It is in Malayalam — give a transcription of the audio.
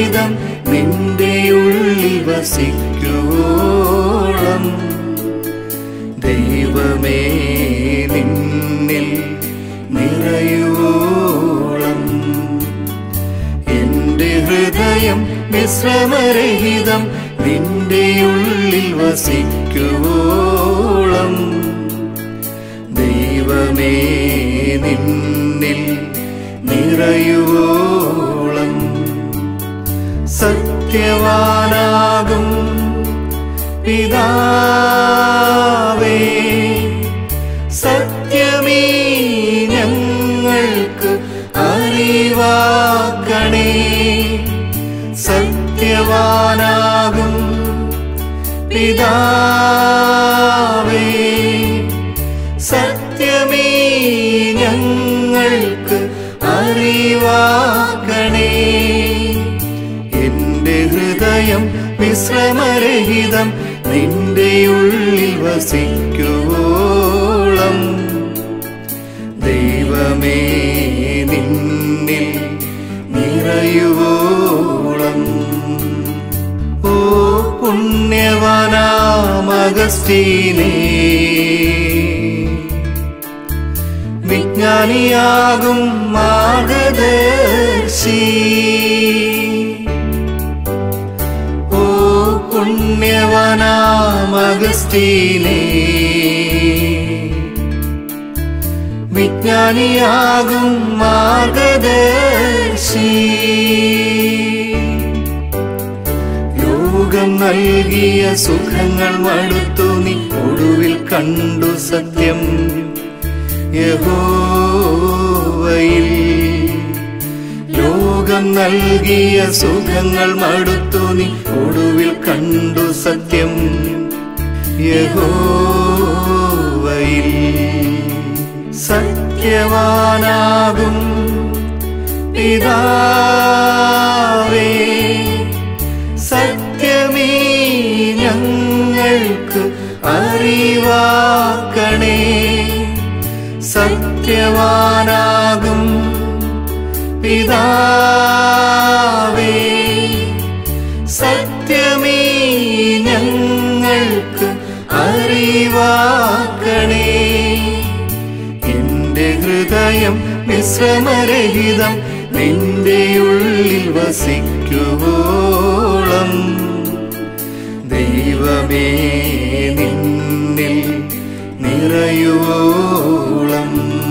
വിശ്രമരഹിതം നിന്റെ ഉള്ളിൽ വസിക്കുവോളം ദൈവമേ നിന്നിൽ നിറയുവോളം എന്റെ ഹൃദയം വിശ്രമരഹിതം നിന്റെ ഉള്ളിൽ വസിക്കുവോളം ദൈവമേ നിന്നിൽ നിറയുവോളം സത്യവാനാകും പിതാവേ സത്യമീ ഞങ്ങൾക്ക് അറിവാക്കണേ സത്യവാനാകും പിതാവേ സത്യമീ ഞങ്ങൾക്ക് അറിവാക്കണേ എന്റെ ഹൃദയം വിശ്രമരഹിതം നിന്റെ ഉള്ളിൽ വസിക്കുവോളം ദൈവമേ നിന്നിൽ നിറയുവോളം ഓ പുണ്യവാനാമഗസ്തീനേ വിജ്ഞാനിയാകും മാർഗദർശി ഓ പുണ്യവാനാമഗസ്തീനേ വിജ്ഞാനിയാകും മാർഗദർശി ലോകം നൽകിയ സുഖങ്ങൾ മടുത്തു നീ ഒടുവിൽ കണ്ടു സത്യം യഹോവയിൽ ലോകം നൽകിയ സുഖങ്ങൾ മടുത്തു നീ ഒടുവിൽ കണ്ടു സത്യം യഹോവയിൽ സത്യവാനാകും പിതാവേ സത്യമീ ഞങ്ങൾക്ക് അറിവാക്കണേ സത്യവാനാകും പിതാവേ സത്യമീ ഞങ്ങൾക്ക് അറിവാക്കണേ എന്റെ ഹൃദയം വിശ്രമരഹിതം നിന്റെ ഉള്ളിൽ വസിക്കുവോളം ദൈവമേ നിന്നിൽ നിറയുവോളം